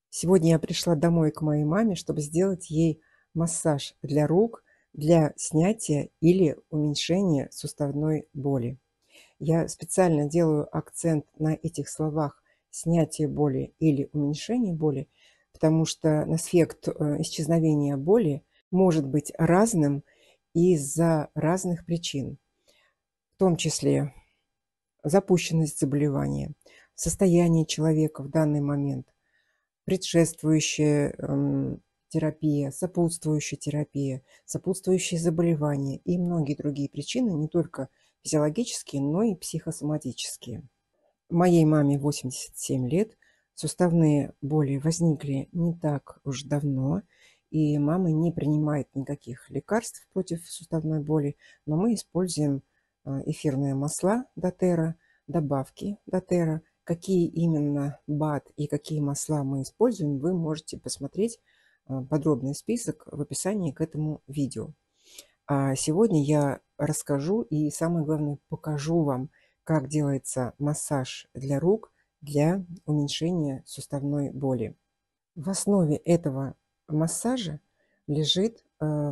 Сегодня я пришла домой к моей маме, чтобы сделать ей массаж для рук для снятия или уменьшения суставной боли. Я специально делаю акцент на этих словах снятие боли или уменьшение боли, потому что эффект исчезновения боли может быть разным из-за разных причин, в том числе запущенность заболевания, состояние человека в данный момент, предшествующая терапия, сопутствующие заболевания и многие другие причины, не только физиологические, но и психосоматические. Моей маме 87 лет, суставные боли возникли не так уж давно, и мама не принимает никаких лекарств против суставной боли, но мы используем эфирные масла доTERRA, добавки доTERRA. Какие именно БАД и какие масла мы используем, вы можете посмотреть подробный список в описании к этому видео. А сегодня я расскажу и, самое главное, покажу вам, как делается массаж для рук для уменьшения суставной боли. В основе этого массажа лежит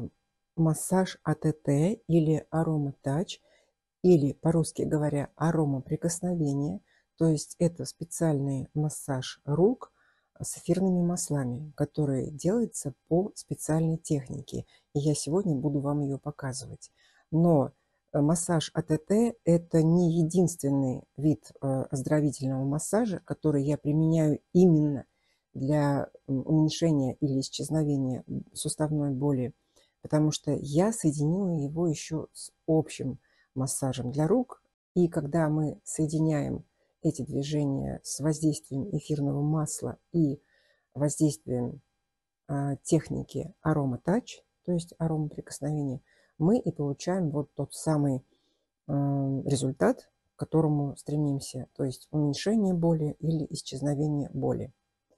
массаж АТТ или ароматач, или, по-русски говоря, аромаприкосновение. То есть это специальный массаж рук с эфирными маслами, который делается по специальной технике. И я сегодня буду вам ее показывать. Но массаж АТТ – это не единственный вид оздоровительного массажа, который я применяю именно для уменьшения или исчезновения суставной боли, потому что я соединила его еще с общим массажем для рук. И когда мы соединяем эти движения с воздействием эфирного масла и воздействием техники ароматач, то есть аромаприкосновения, мы и получаем вот тот самый результат, к которому стремимся, то есть уменьшение боли или исчезновение боли.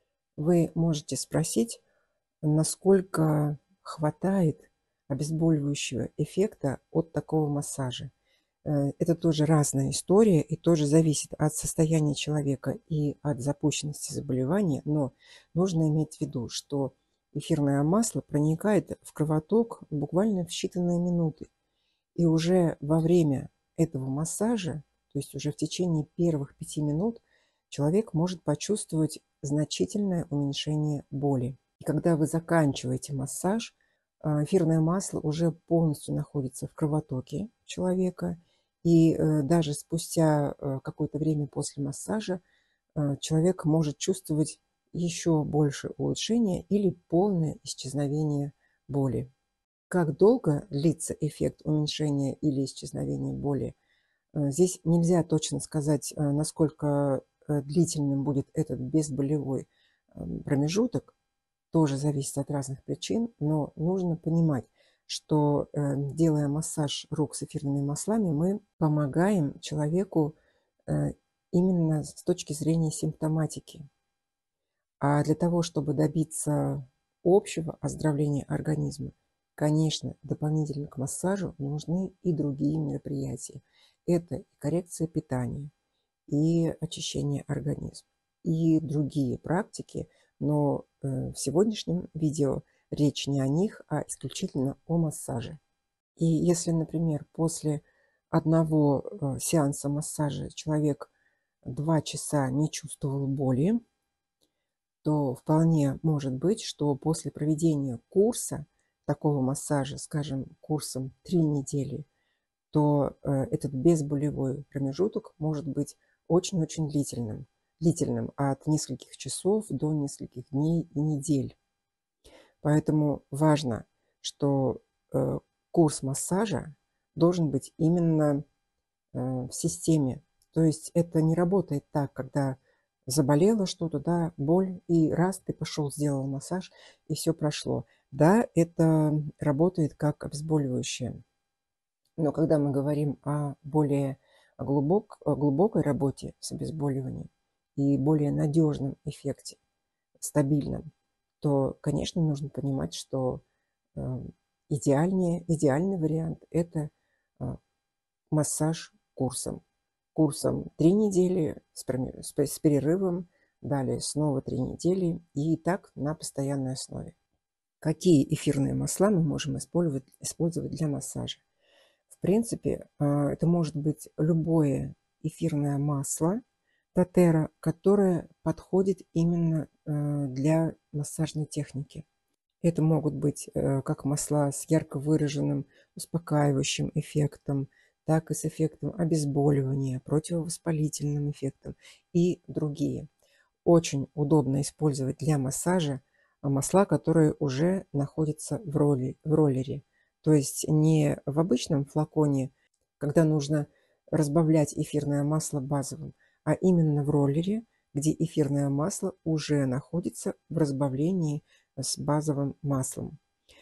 Вы можете спросить, насколько хватает обезболивающего эффекта от такого массажа. Это тоже разная история и тоже зависит от состояния человека и от запущенности заболевания, но нужно иметь в виду, что эфирное масло проникает в кровоток буквально в считанные минуты. И уже во время этого массажа, то есть уже в течение первых 5 минут, человек может почувствовать значительное уменьшение боли. И когда вы заканчиваете массаж, эфирное масло уже полностью находится в кровотоке человека, и даже спустя какое-то время после массажа человек может чувствовать еще больше улучшения или полное исчезновение боли. Как долго длится эффект уменьшения или исчезновения боли? Здесь нельзя точно сказать, насколько длительным будет этот безболевой промежуток. Тоже зависит от разных причин, но нужно понимать, что делая массаж рук с эфирными маслами, мы помогаем человеку именно с точки зрения симптоматики. А для того, чтобы добиться общего оздоровления организма, конечно, дополнительно к массажу нужны и другие мероприятия. Это и коррекция питания, и очищение организма, и другие практики, но в сегодняшнем видео речь не о них, а исключительно о массаже. И если, например, после одного сеанса массажа человек 2 часа не чувствовал боли, то вполне может быть, что после проведения курса такого массажа, скажем, курсом 3 недели, то этот безболевой промежуток может быть очень-очень длительным от нескольких часов до нескольких дней и недель. Поэтому важно, что курс массажа должен быть именно в системе. То есть это не работает так, когда заболело что-то, да, боль, и раз ты пошел, сделал массаж, и все прошло. Да, это работает как обезболивающее. Но когда мы говорим о более глубокой работе с обезболиванием и более надежном эффекте, стабильном, то, конечно, нужно понимать, что э, идеальный вариант – это массаж курсом. Курсом 3 недели с перерывом далее снова 3 недели и так на постоянной основе. Какие эфирные масла мы можем использовать для массажа? В принципе, это может быть любое эфирное масло доTERRA, которое подходит именно для массажной техники. Это могут быть как масла с ярко выраженным успокаивающим эффектом, так и с эффектом обезболивания, противовоспалительным эффектом и другие. Очень удобно использовать для массажа масла, которые уже находятся в роллере. То есть не в обычном флаконе, когда нужно разбавлять эфирное масло базовым, а именно в роллере, где эфирное масло уже находится в разбавлении с базовым маслом.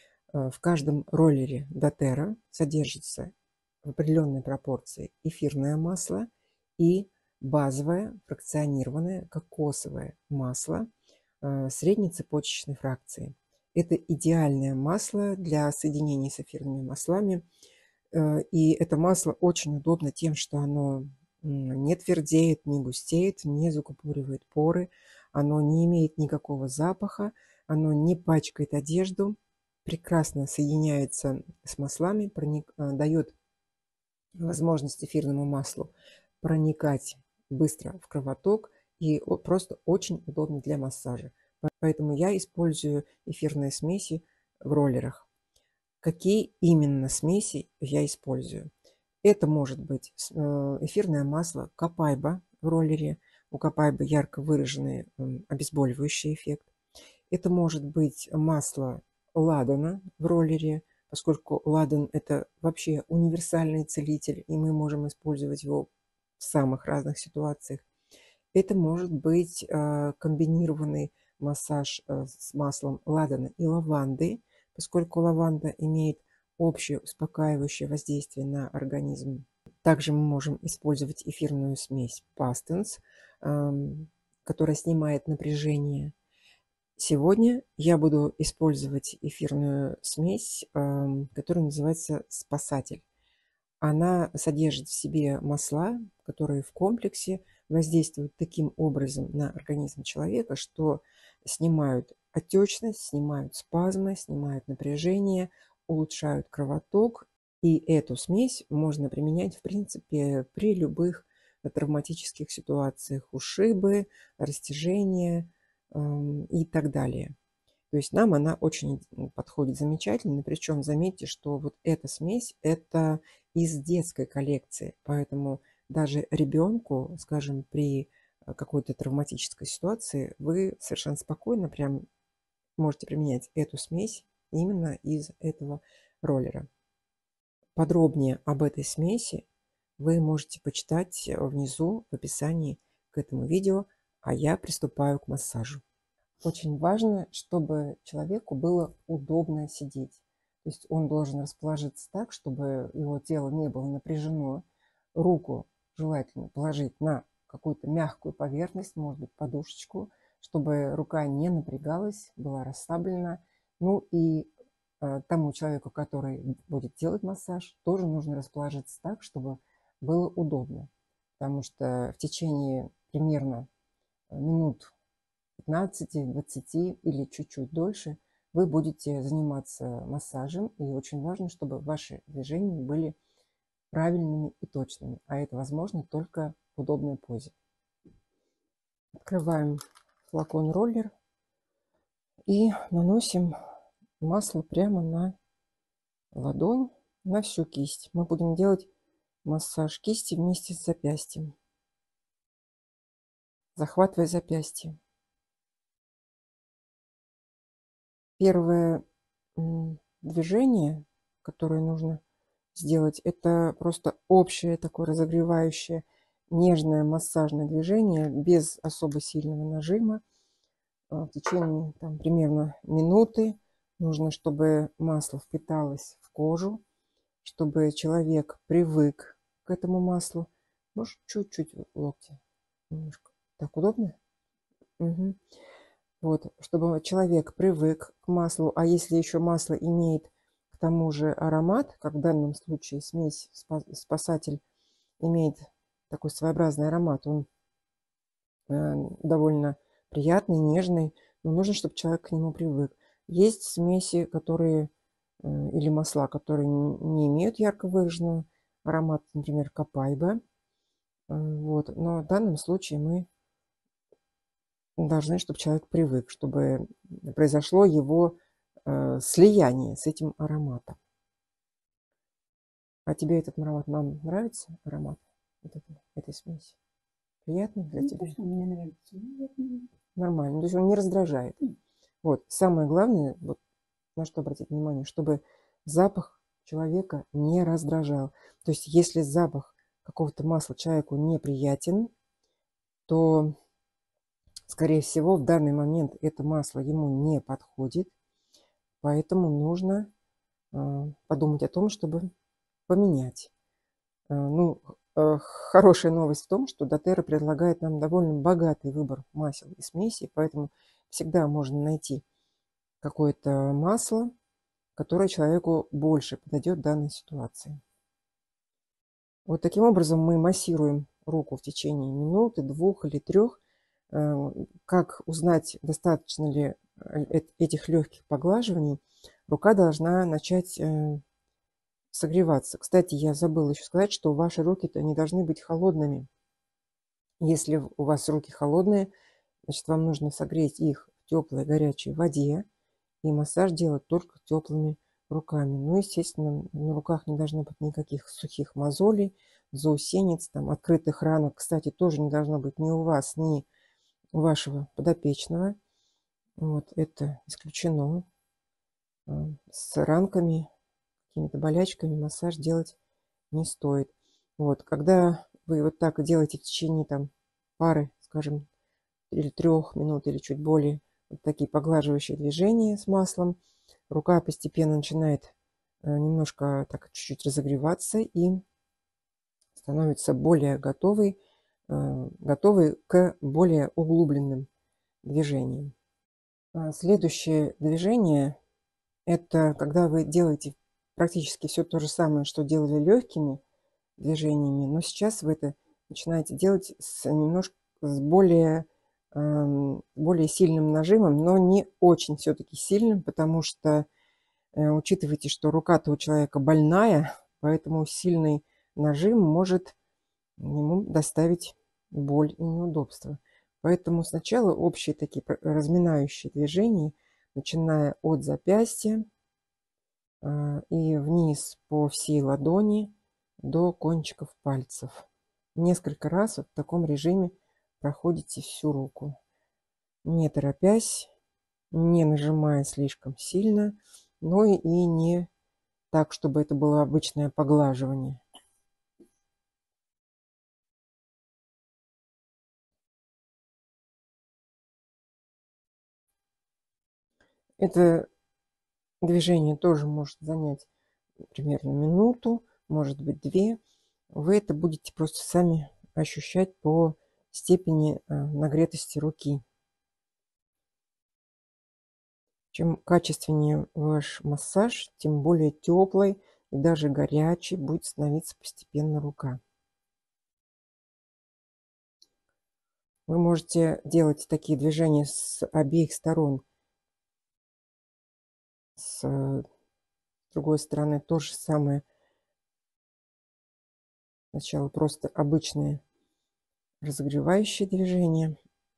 В каждом роллере доTERRA содержится в определенной пропорции эфирное масло и базовое фракционированное кокосовое масло средней цепочечной фракции. Это идеальное масло для соединения с эфирными маслами. И это масло очень удобно тем, что оно не твердеет, не густеет, не закупоривает поры, оно не имеет никакого запаха, оно не пачкает одежду, прекрасно соединяется с маслами, дает возможность эфирному маслу проникать быстро в кровоток и просто очень удобно для массажа. Поэтому я использую эфирные смеси в роллерах. Какие именно смеси я использую? Это может быть эфирное масло Копайба в роллере. У Копайбы ярко выраженный обезболивающий эффект. Это может быть масло ладана в роллере, поскольку ладан – это вообще универсальный целитель, и мы можем использовать его в самых разных ситуациях. Это может быть комбинированный массаж с маслом ладана и лаванды, поскольку лаванда имеет общее успокаивающее воздействие на организм. Также мы можем использовать эфирную смесь Pastens, которая снимает напряжение. Сегодня я буду использовать эфирную смесь, которая называется «Спасатель». Она содержит в себе масла, которые в комплексе воздействуют таким образом на организм человека, что снимают отечность, снимают спазмы, снимают напряжение, улучшают кровоток. И эту смесь можно применять, в принципе, при любых травматических ситуациях: ушибы, растяжения и так далее. То есть нам она очень подходит замечательно. Причем заметьте, что вот эта смесь – это из детской коллекции. Поэтому даже ребенку, скажем, при какой-то травматической ситуации вы совершенно спокойно прям можете применять эту смесь именно из этого роллера. Подробнее об этой смеси вы можете почитать внизу в описании к этому видео, а я приступаю к массажу. Очень важно, чтобы человеку было удобно сидеть. То есть он должен расположиться так, чтобы его тело не было напряжено. Руку желательно положить на какую-то мягкую поверхность, может быть, подушечку, чтобы рука не напрягалась, была расслаблена. Ну и тому человеку, который будет делать массаж, тоже нужно расположиться так, чтобы было удобно. Потому что в течение примерно минут 15, 20 или чуть-чуть дольше вы будете заниматься массажем. И очень важно, чтобы ваши движения были правильными и точными. А это возможно только в удобной позе. Открываем флакон-роллер и наносим масло прямо на ладонь, на всю кисть. Мы будем делать массаж кисти вместе с запястьем, захватывая запястье. Первое движение, которое нужно сделать, это просто общее такое разогревающее нежное массажное движение без особо сильного нажима. В течение примерно минуты нужно, чтобы масло впиталось в кожу, чтобы человек привык к этому маслу. Может, чуть-чуть локти немножко. Так удобно? Угу. Вот, чтобы человек привык к маслу, а если еще масло имеет к тому же аромат, как в данном случае смесь «Спасатель» имеет такой своеобразный аромат, он довольно приятный, нежный, но нужно, чтобы человек к нему привык. Есть смеси, которые или масла, которые не имеют ярко выраженного аромата, например, копайба. Вот. Но в данном случае мы должны, чтобы человек привык, чтобы произошло его слияние с этим ароматом. А тебе этот аромат, мам, нравится аромат этой смеси? Приятный для тебя? Конечно, мне нравится. Нормально. То есть он не раздражает. Вот. Самое главное, вот на что обратить внимание, чтобы запах человека не раздражал. То есть если запах какого-то масла человеку неприятен, то, скорее всего, в данный момент это масло ему не подходит. Поэтому нужно подумать о том, чтобы поменять. Ну, хорошая новость в том, что доTERRA предлагает нам довольно богатый выбор масел и смесей, поэтому всегда можно найти какое-то масло, которое человеку больше подойдет в данной ситуации. Вот таким образом мы массируем руку в течение минуты, 2 или 3. Как узнать, достаточно ли этих легких поглаживаний? Рука должна начать согреваться. Кстати, я забыла еще сказать, что ваши руки-то не должны быть холодными. Если у вас руки холодные, значит, вам нужно согреть их в теплой горячей воде и массаж делать только теплыми руками. Ну, естественно, на руках не должно быть никаких сухих мозолей, заусенец, там, открытых ранок. Кстати, тоже не должно быть ни у вас, ни у вашего подопечного. Вот это исключено. С ранками, какими-то болячками массаж делать не стоит. Вот, когда вы вот так делаете в течение там пары, скажем, или 3 минут, или чуть более, вот такие поглаживающие движения с маслом, рука постепенно начинает немножко так чуть-чуть разогреваться и становится более готовой к более углубленным движениям. Следующее движение – это когда вы делаете практически все то же самое, что делали легкими движениями, но сейчас вы это начинаете делать с более сильным нажимом, но не очень все-таки сильным, потому что учитывайте, что рука-то у человека больная, поэтому сильный нажим может ему доставить боль и неудобства. Поэтому сначала общие такие разминающие движения, начиная от запястья и вниз по всей ладони до кончиков пальцев. Несколько раз вот в таком режиме проходите всю руку, не торопясь, не нажимая слишком сильно, но и не так, чтобы это было обычное поглаживание. Это движение тоже может занять примерно минуту, может быть 2. Вы это будете просто сами ощущать по степени нагретости руки. Чем качественнее ваш массаж, тем более теплой и даже горячей будет становиться постепенно рука. Вы можете делать такие движения с обеих сторон. С другой стороны то же самое. Сначала просто обычные разогревающие движения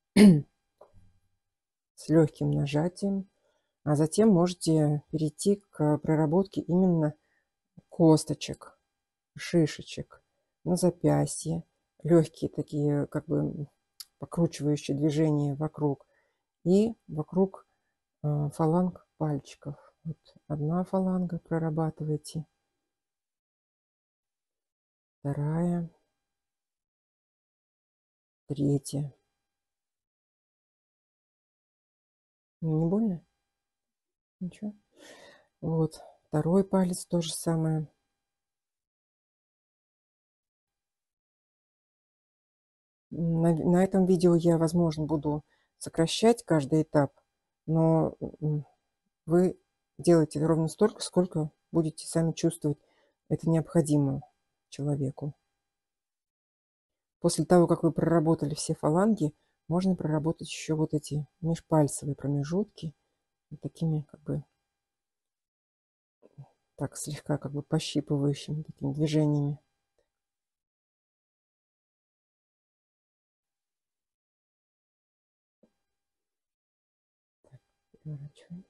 с легким нажатием, а затем можете перейти к проработке именно косточек, шишечек на запястье, легкие такие как бы покручивающие движения вокруг и вокруг фаланг пальчиков. Вот одна фаланга прорабатываете, вторая, третья. Не больно? Ничего. Вот второй палец то же самое. На этом видео я, возможно, буду сокращать каждый этап, но вы делаете ровно столько, сколько будете сами чувствовать это необходимо человеку. После того, как вы проработали все фаланги, можно проработать еще вот эти межпальцевые промежутки вот такими как бы так слегка как бы пощипывающими такими движениями. Переворачиваем.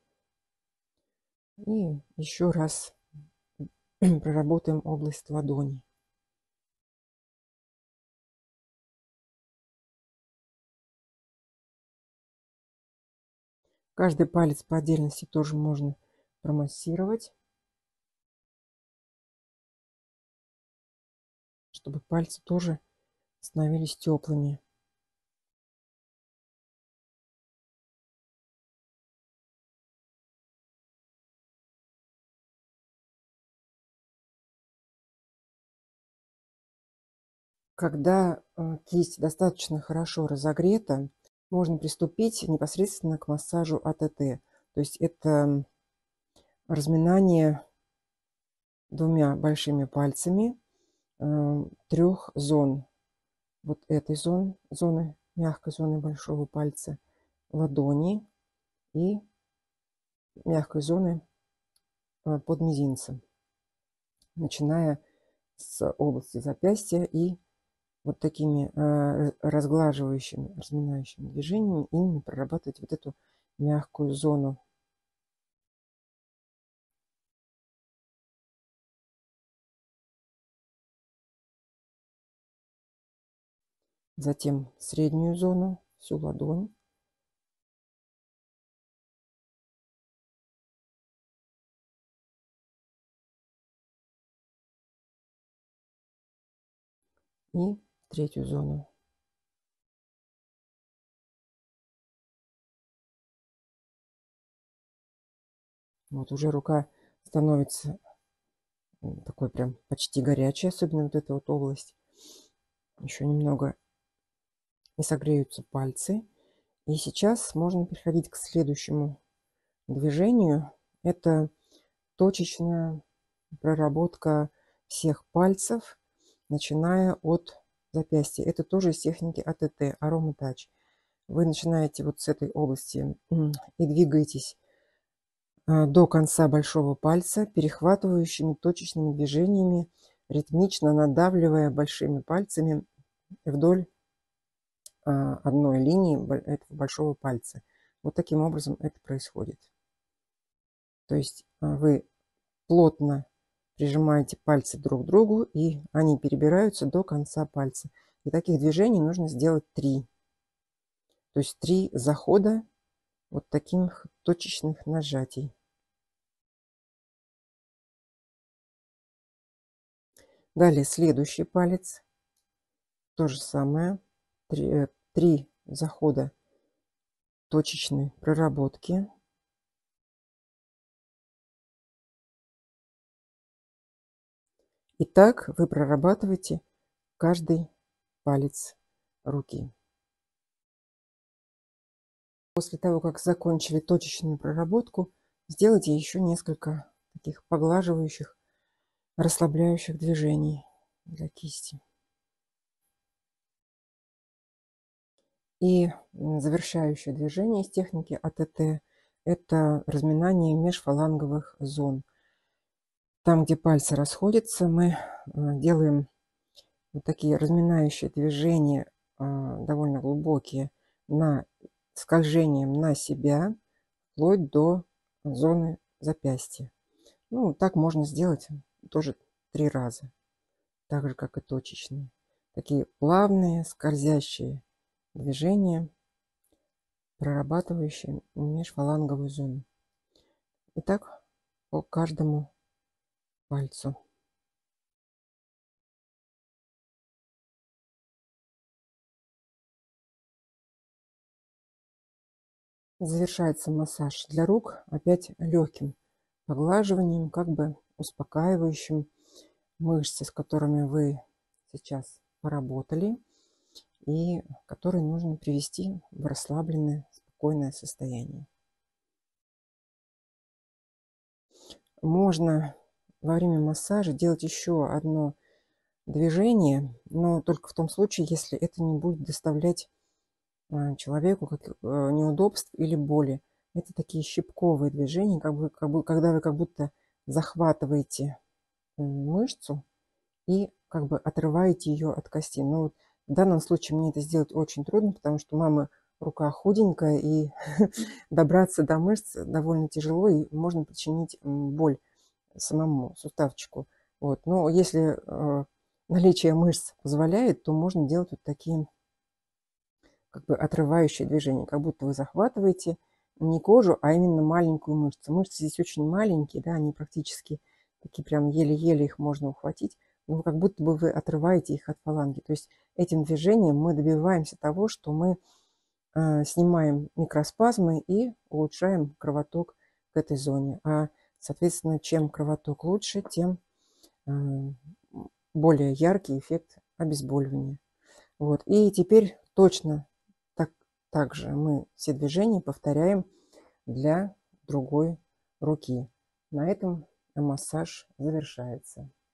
И еще раз проработаем область ладони. Каждый палец по отдельности тоже можно промассировать, чтобы пальцы тоже становились теплыми. Когда кисть достаточно хорошо разогрета, можно приступить непосредственно к массажу АТТ. То есть это разминание двумя большими пальцами трех зон. Вот этой зоны, мягкой зоны большого пальца, ладони и мягкой зоны под мизинцем, начиная с области запястья и вот такими разглаживающими, разминающими движениями именно прорабатывать вот эту мягкую зону. Затем среднюю зону, всю ладонь. И третью зону. Вот уже рука становится такой прям почти горячей, особенно вот эта вот область. Еще немного и согреются пальцы. И сейчас можно переходить к следующему движению. Это точечная проработка всех пальцев, начиная от запястья. Это тоже из техники АТТ, Aroma Touch. Вы начинаете вот с этой области и двигаетесь до конца большого пальца перехватывающими точечными движениями, ритмично надавливая большими пальцами вдоль одной линии этого большого пальца. Вот таким образом это происходит. То есть вы плотно прижимаете пальцы друг к другу, и они перебираются до конца пальца. И таких движений нужно сделать 3. То есть 3 захода вот таких точечных нажатий. Далее следующий палец. То же самое. 3 захода точечной проработки. И так вы прорабатываете каждый палец руки. После того, как закончили точечную проработку, сделайте еще несколько таких поглаживающих, расслабляющих движений для кисти. И завершающее движение из техники АТТ – это разминание межфаланговых зон. Там, где пальцы расходятся, мы делаем вот такие разминающие движения, довольно глубокие, скольжением на себя, вплоть до зоны запястья. Ну, так можно сделать тоже 3 раза, так же, как и точечные. Такие плавные, скользящие движения, прорабатывающие межфаланговую зону. И так по каждому пальцу. Завершается массаж для рук опять легким поглаживанием, как бы успокаивающим мышцы, с которыми вы сейчас поработали и которые нужно привести в расслабленное, спокойное состояние. Можно во время массажа делать еще одно движение, но только в том случае, если это не будет доставлять человеку неудобств или боли. Это такие щипковые движения, когда вы как будто захватываете мышцу и как бы отрываете ее от кости. Но вот в данном случае мне это сделать очень трудно, потому что у мамы рука худенькая, и добраться до мышц довольно тяжело, и можно причинить боль самому суставчику. Вот. Но если наличие мышц позволяет, то можно делать вот такие как бы отрывающие движения, как будто вы захватываете не кожу, а именно маленькую мышцу. Мышцы здесь очень маленькие, да, они практически такие прям еле-еле их можно ухватить, но как будто бы вы отрываете их от фаланги. То есть этим движением мы добиваемся того, что мы снимаем микроспазмы и улучшаем кровоток к этой зоне. Соответственно, чем кровоток лучше, тем э, более яркий эффект обезболивания. Вот. И теперь точно так же мы все движения повторяем для другой руки. На этом массаж завершается.